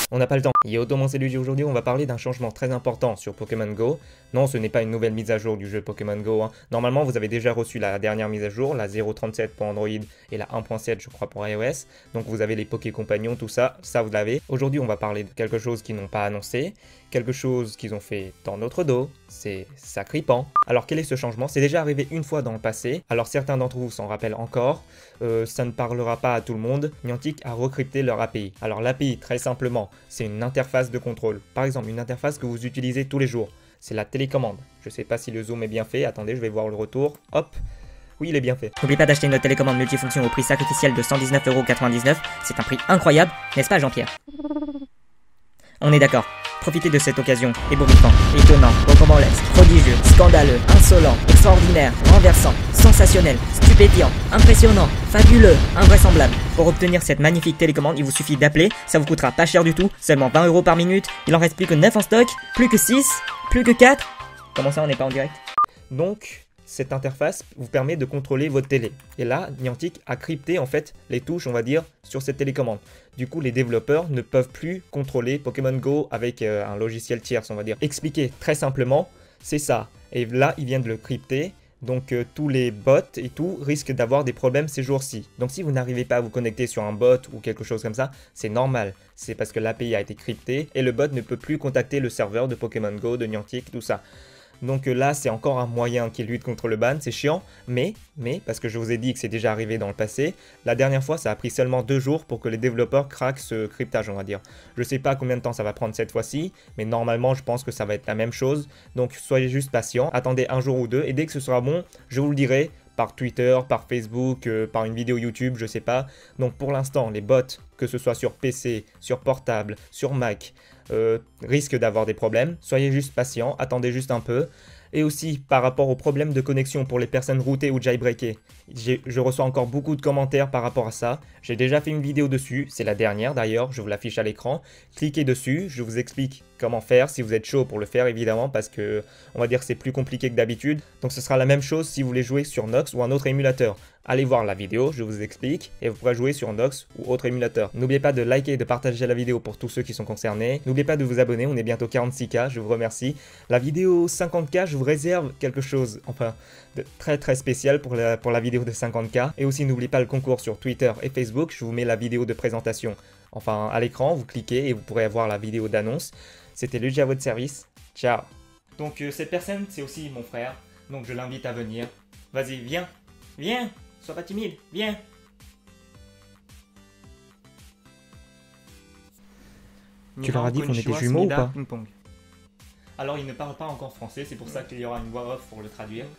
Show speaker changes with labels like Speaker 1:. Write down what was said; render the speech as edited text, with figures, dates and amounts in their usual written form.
Speaker 1: On n'a pas le temps. Yo, c'est Luigi. Aujourd'hui, on va parler d'un changement très important sur Pokémon Go. Non, ce n'est pas une nouvelle mise à jour du jeu Pokémon Go. Normalement, vous avez déjà reçu la dernière mise à jour, la 0.37 pour Android et la 1.7, je crois, pour iOS. Donc, vous avez les Poké Compagnons, tout ça, vous l'avez. Aujourd'hui, on va parler de quelque chose qu'ils n'ont pas annoncé, quelque chose qu'ils ont fait dans notre dos. C'est Sacripant. Alors, quel est ce changement? C'est déjà arrivé une fois dans le passé. Alors, certains d'entre vous s'en rappellent encore. Ça ne parlera pas à tout le monde. Niantic a recrypté leur API. Alors, l'API, très simplement, c'est une interface de contrôle. Par exemple, une interface que vous utilisez tous les jours. C'est la télécommande. Je ne sais pas si le zoom est bien fait. Attendez, je vais voir le retour. Hop. Oui, il est bien fait.
Speaker 2: N'oublie pas d'acheter une télécommande multifonction au prix sacrificiel de 119,99 €. C'est un prix incroyable, n'est-ce pas Jean-Pierre? On est d'accord. Profitez de cette occasion ébouriffant, étonnant, rocambolesque, prodigieux, scandaleux, insolent, extraordinaire, renversant, sensationnel, stupéfiant, impressionnant, fabuleux, invraisemblable. Pour obtenir cette magnifique télécommande, il vous suffit d'appeler, ça vous coûtera pas cher du tout, seulement 20 € par minute, il en reste plus que 9 en stock, plus que 6, plus que 4. Comment ça on n'est pas en direct?
Speaker 1: Donc, cette interface vous permet de contrôler votre télé. Et là, Niantic a crypté en fait les touches, on va dire, sur cette télécommande. Du coup, les développeurs ne peuvent plus contrôler Pokémon Go avec un logiciel tierce, on va dire. Expliqué très simplement, c'est ça. Et là, ils viennent de le crypter. Donc tous les bots et tout risquent d'avoir des problèmes ces jours-ci. Donc si vous n'arrivez pas à vous connecter sur un bot ou quelque chose comme ça, c'est normal. C'est parce que l'API a été cryptée et le bot ne peut plus contacter le serveur de Pokémon Go, de Niantic, tout ça. Donc là, c'est encore un moyen qui lutte contre le ban, c'est chiant, mais, parce que je vous ai dit que c'est déjà arrivé dans le passé, la dernière fois, ça a pris seulement 2 jours pour que les développeurs craquent ce cryptage, on va dire. Je sais pas combien de temps ça va prendre cette fois-ci, mais normalement, je pense que ça va être la même chose. Donc soyez juste patients, attendez un jour ou deux, et dès que ce sera bon, je vous le dirai, par Twitter, par Facebook, par une vidéo YouTube, je sais pas. Donc pour l'instant, les bots, que ce soit sur PC, sur portable, sur Mac, risquent d'avoir des problèmes. Soyez juste patients, attendez juste un peu. Et aussi, par rapport aux problèmes de connexion pour les personnes routées ou jailbreakées, je reçois encore beaucoup de commentaires par rapport à ça. J'ai déjà fait une vidéo dessus, c'est la dernière d'ailleurs, je vous l'affiche à l'écran. Cliquez dessus, je vous explique comment faire, si vous êtes chaud pour le faire évidemment, parce que on va dire que c'est plus compliqué que d'habitude. Donc ce sera la même chose si vous voulez jouer sur Nox ou un autre émulateur. Allez voir la vidéo, je vous explique, et vous pourrez jouer sur Nox ou autre émulateur. N'oubliez pas de liker et de partager la vidéo pour tous ceux qui sont concernés. N'oubliez pas de vous abonner, on est bientôt 46K, je vous remercie. La vidéo 50K, je vous réserve quelque chose, enfin, de très spécial pour la vidéo de 50K. Et aussi n'oubliez pas le concours sur Twitter et Facebook, je vous mets la vidéo de présentation. Enfin, à l'écran, vous cliquez et vous pourrez avoir la vidéo d'annonce. C'était Luigi à votre service, ciao. Donc cette personne, c'est aussi mon frère, donc je l'invite à venir. Vas-y, viens, viens. Sois pas timide, viens.
Speaker 3: Tu leur as dit qu'on était jumeaux ou pas?
Speaker 1: Alors il ne parle pas encore français, c'est pour ça qu'il y aura une voix off pour le traduire.